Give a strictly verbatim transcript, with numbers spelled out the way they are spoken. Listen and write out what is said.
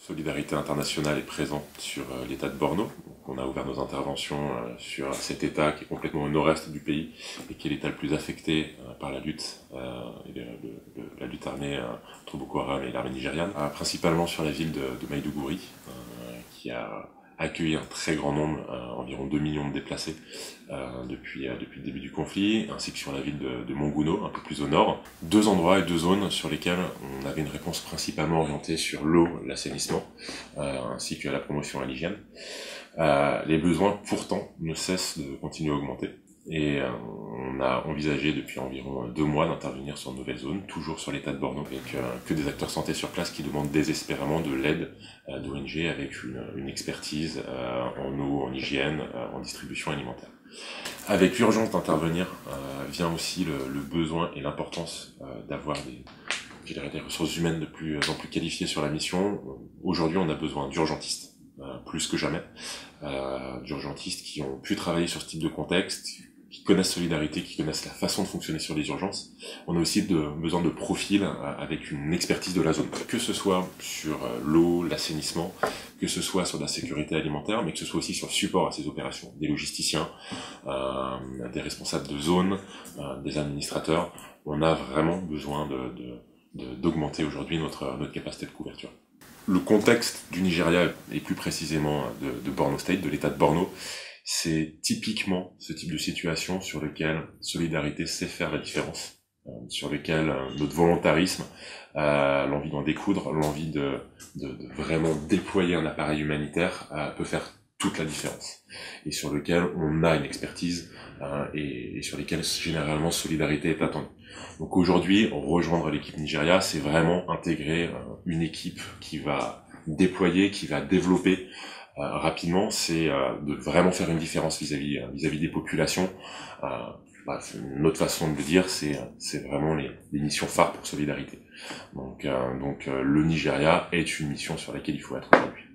Solidarité internationale est présente sur euh, l'état de Borno. Donc, on a ouvert nos interventions euh, sur cet état qui est complètement au nord-est du pays et qui est l'état le plus affecté euh, par la lutte, euh, et le, le, la lutte armée euh, entre Boko Haram et l'armée nigériane, euh, principalement sur la ville de, de Maïdougouri, euh, qui a accueilli un très grand nombre, euh, environ deux millions de déplacés euh, depuis, euh, depuis le début du conflit, ainsi que sur la ville de, de Monguno, un peu plus au nord. Deux endroits et deux zones sur lesquels on avait une réponse principalement orientée sur l'eau, l'assainissement, euh, ainsi que la promotion à l'hygiène. Euh, les besoins, pourtant, ne cessent de continuer à augmenter. Et euh, on a envisagé depuis environ deux mois d'intervenir sur de nouvelles zones, toujours sur l'état de Borno, avec euh, que des acteurs santé sur place qui demandent désespérément de l'aide euh, d'O N G avec une, une expertise euh, en eau, en hygiène, euh, en distribution alimentaire. Avec l'urgence d'intervenir euh, vient aussi le, le besoin et l'importance euh, d'avoir des, je dirais, des ressources humaines de plus en plus qualifiées sur la mission. Aujourd'hui, on a besoin d'urgentistes, euh, plus que jamais, euh, d'urgentistes qui ont pu travailler sur ce type de contexte, qui connaissent Solidarité, qui connaissent la façon de fonctionner sur les urgences. On a aussi de, besoin de profils euh, avec une expertise de la zone, que ce soit sur euh, l'eau, l'assainissement, que ce soit sur la sécurité alimentaire, mais que ce soit aussi sur le support à ces opérations, des logisticiens, euh, des responsables de zone, euh, des administrateurs. On a vraiment besoin de, de, d'augmenter aujourd'hui notre, notre capacité de couverture. Le contexte du Nigeria, et plus précisément de, de Borno State, de l'état de Borno, c'est typiquement ce type de situation sur lequel Solidarité sait faire la différence, euh, sur lequel euh, notre volontarisme, euh, l'envie d'en découdre, l'envie de, de, de vraiment déployer un appareil humanitaire euh, peut faire toute la différence, et sur lequel on a une expertise euh, et, et sur lesquels généralement Solidarité est attendue. Donc aujourd'hui, rejoindre l'équipe Nigeria, c'est vraiment intégrer euh, une équipe qui va déployer, qui va développer Euh, rapidement, c'est euh, de vraiment faire une différence vis-à-vis euh, vis-à-vis des populations. Euh, bah, une autre façon de le dire, c'est c'est vraiment les, les missions phares pour Solidarité. Donc, euh, donc euh, le Nigeria est une mission sur laquelle il faut être aujourd'hui.